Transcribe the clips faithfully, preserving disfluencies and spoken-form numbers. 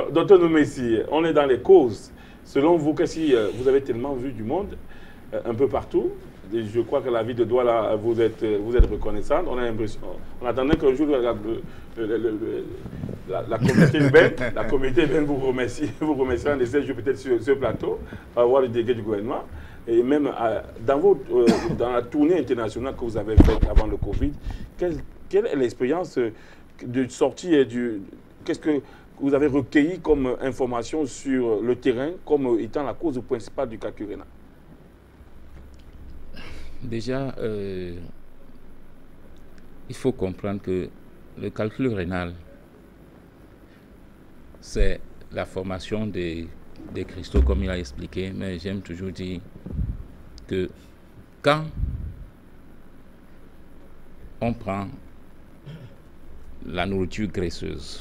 Alors, docteur Noumessi, on est dans les causes. Selon vous, qu'est-ce que vous avez tellement vu du monde, euh, un peu partout? Je crois que la vie de Douala, vous êtes, vous êtes reconnaissante. On a l'impression, on attendait qu'un jour la, la, la, la communauté urbaine, la communauté urbaine vous remercie, vous remercie un de ces jours peut-être sur ce plateau, pour avoir le délégué du gouvernement. Et même euh, dans, vos, euh, dans la tournée internationale que vous avez faite avant le Covid, quelle, quelle est l'expérience de sortie et du... Qu'est-ce que vous avez recueilli comme information sur le terrain comme étant la cause principale du calcul rénal? Déjà, euh, il faut comprendre que le calcul rénal, c'est la formation des, des cristaux, comme il a expliqué, mais j'aime toujours dire que quand on prend la nourriture graisseuse,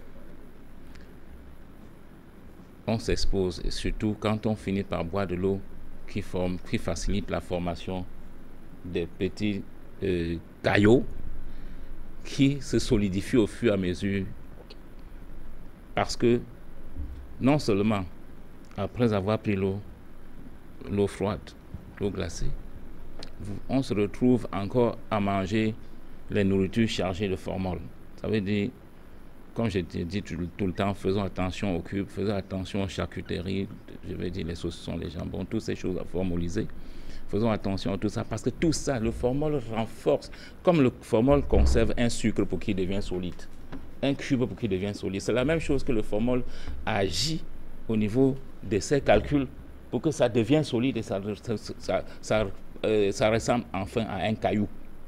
on s'expose, et surtout quand on finit par boire de l'eau qui, forme, qui facilite la formation des petits euh, caillots qui se solidifient au fur et à mesure, parce que non seulement après avoir pris l'eau, l'eau froide, l'eau glacée, on se retrouve encore à manger les nourritures chargées de formol. Ça veut dire, comme je te dis tout, tout le temps, faisons attention aux cubes, faisons attention aux charcuteries, je vais dire les saucissons, les jambons, toutes ces choses à formoliser. Faisons attention à tout ça, parce que tout ça, le formol renforce, comme le formol conserve un sucre pour qu'il devienne solide, un cube pour qu'il devienne solide. C'est la même chose que le formol agit au niveau de ses calculs pour que ça devienne solide et ça, ça, ça, ça, euh, ça ressemble enfin à un caillou.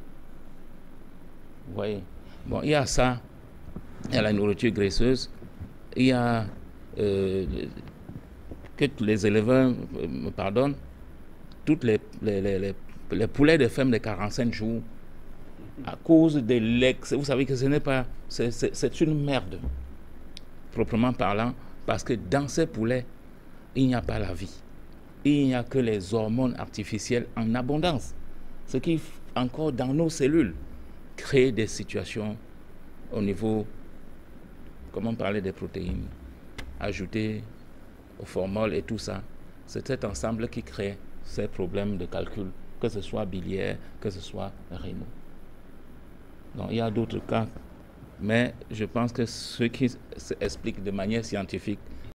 Vous voyez? Bon, il y a ça, il y a la nourriture graisseuse, il y a euh, que les éleveurs me pardonnent, toutes les, les, les, les, les poulets de ferme de quarante-cinq jours, à cause de l'excès, vous savez que ce n'est pas, c'est une merde, proprement parlant, parce que dans ces poulets, il n'y a pas la vie. Il n'y a que les hormones artificielles en abondance. Ce qui, encore dans nos cellules, crée des situations au niveau, comment parler des protéines, ajoutées au formol et tout ça. C'est cet ensemble qui crée ces problèmes de calcul, que ce soit biliaire, que ce soit rénaux. Donc il y a d'autres cas, mais je pense que ce qui s'explique de manière scientifique